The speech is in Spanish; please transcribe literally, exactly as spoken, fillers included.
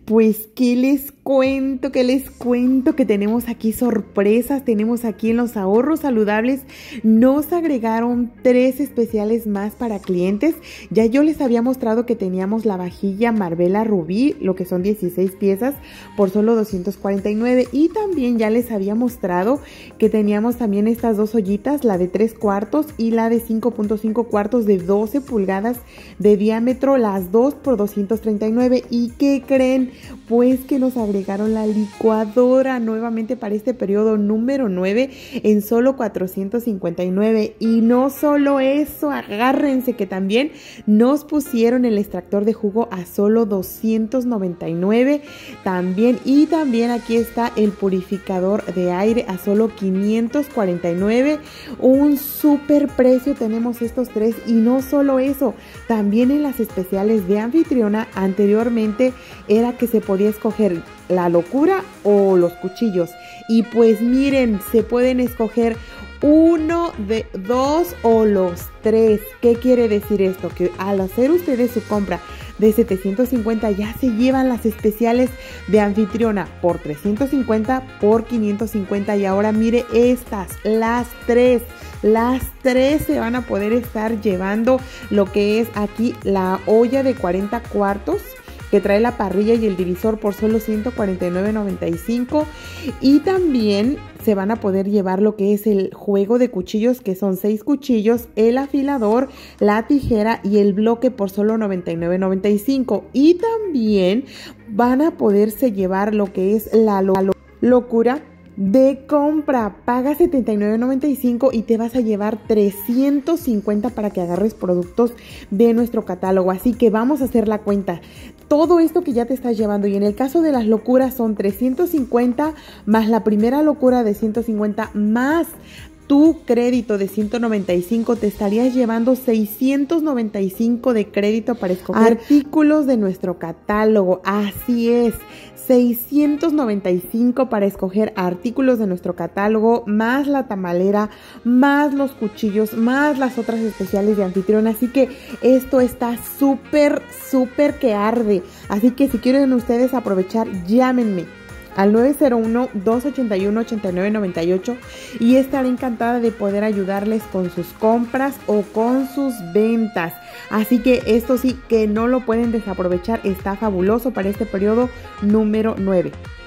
Pues, ¿qué les cuento? ¿Qué les cuento? Que tenemos aquí sorpresas, tenemos aquí en los ahorros saludables, nos agregaron tres especiales más para clientes. Ya yo les había mostrado que teníamos la vajilla Marbella Rubí, lo que son dieciséis piezas, por solo doscientos cuarenta y nueve. Y también ya les había mostrado que teníamos también estas dos ollitas, la de tres cuartos y la de cinco punto cinco cuartos de doce pulgadas de diámetro, las dos por doscientos treinta y nueve. ¿Y qué creen? Pues que nos agregaron la licuadora nuevamente para este periodo número nueve en solo cuatrocientos cincuenta y nueve. Y no solo eso, agárrense que también nos pusieron el extractor de jugo a solo doscientos noventa y nueve también. Y también aquí está el purificador de aire a solo quinientos cuarenta y nueve. Un súper precio tenemos estos tres. Y no solo eso, también en las especiales de Anfitriona anteriormente era que se podía escoger la locura o los cuchillos. Y pues miren, se pueden escoger uno, de dos o los tres. ¿Qué quiere decir esto? Que al hacer ustedes su compra de setecientos cincuenta ya se llevan las especiales de Anfitriona por trescientos cincuenta, por quinientos cincuenta. Y ahora mire estas, las tres. Las tres se van a poder estar llevando lo que es aquí la olla de cuarenta cuartos, que trae la parrilla y el divisor por solo ciento cuarenta y nueve noventa y cinco. Y también se van a poder llevar lo que es el juego de cuchillos, que son seis cuchillos, el afilador, la tijera y el bloque por solo noventa y nueve noventa y cinco. Y también van a poderse llevar lo que es la lo locura de compra. Paga setenta y nueve noventa y cinco y te vas a llevar trescientos cincuenta para que agarres productos de nuestro catálogo. Así que vamos a hacer la cuenta. Todo esto que ya te estás llevando, y en el caso de las locuras son trescientos cincuenta más la primera locura de ciento cincuenta más tu crédito de ciento noventa y cinco, te estarías llevando seiscientos noventa y cinco de crédito para escoger artículos de nuestro catálogo. Así es, seiscientos noventa y cinco para escoger artículos de nuestro catálogo, más la tamalera, más los cuchillos, más las otras especiales de Anfitriona. Así que esto está súper, súper que arde. Así que si quieren ustedes aprovechar, llámenme al nueve cero uno, dos ochenta y uno, ochenta y nueve noventa y ocho y estaré encantada de poder ayudarles con sus compras o con sus ventas. Así que esto sí que no lo pueden desaprovechar, está fabuloso para este periodo número nueve.